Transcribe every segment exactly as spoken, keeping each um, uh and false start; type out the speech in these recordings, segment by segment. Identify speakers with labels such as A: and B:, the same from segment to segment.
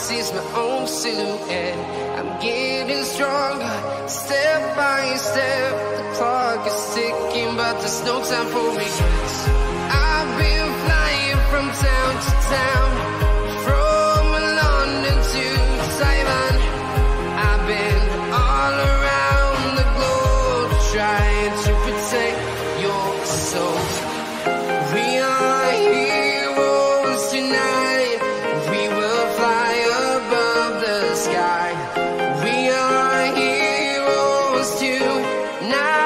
A: sees my own silhouette. I'm getting stronger, step by step. The clock is ticking, but there's no time for regrets. I've been flying from town to town, from London to Taiwan. I've been all around the globe, trying to protect your soul. We are heroes tonight. We will fly above the sky. We are heroes tonight.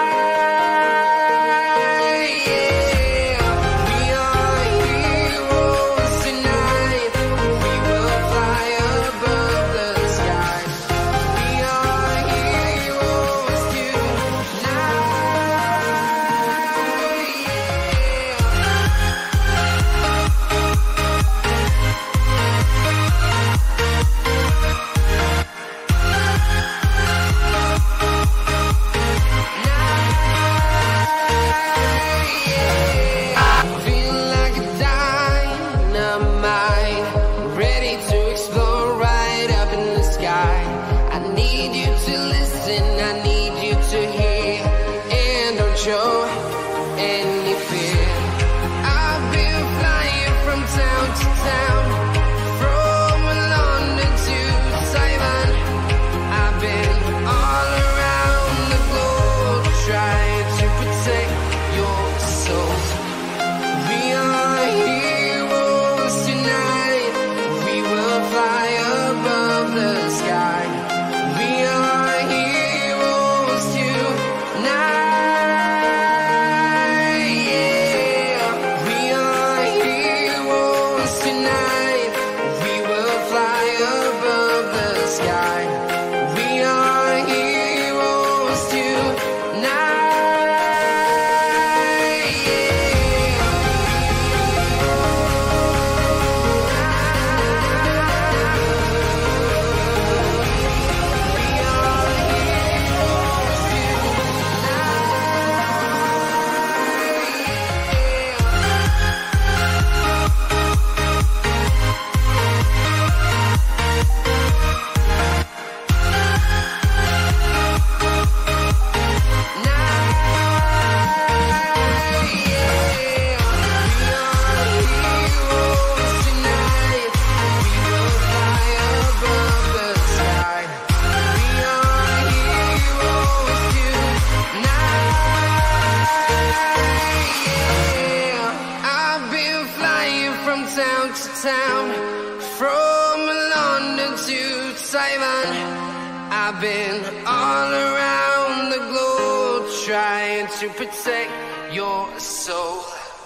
A: I've been all around the globe, trying to protect your soul.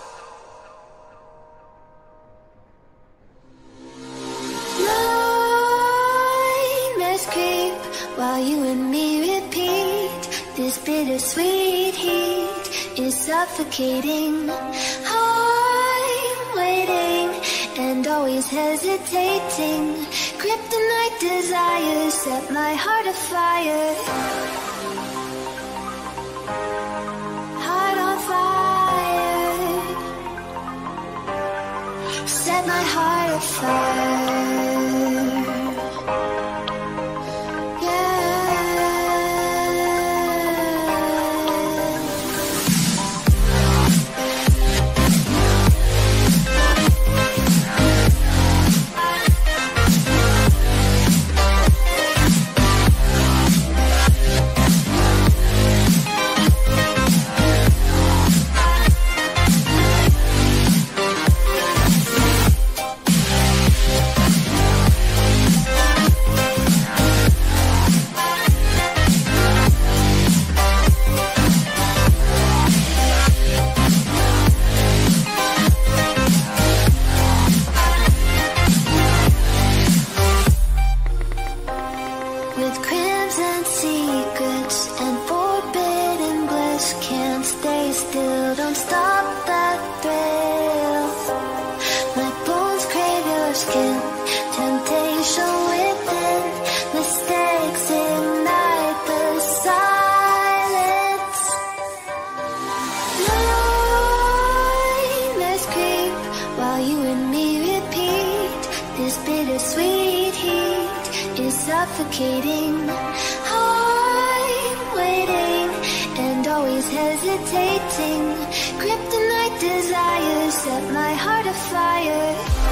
B: Nightmares creep while you and me repeat. This bittersweet heat is suffocating. I'm waiting and always hesitating. Kryptonite desires set my heart afire. Heart on fire. Set my heart afire. suffocating. I'm waiting and always hesitating. Kryptonite desires set my heart afire.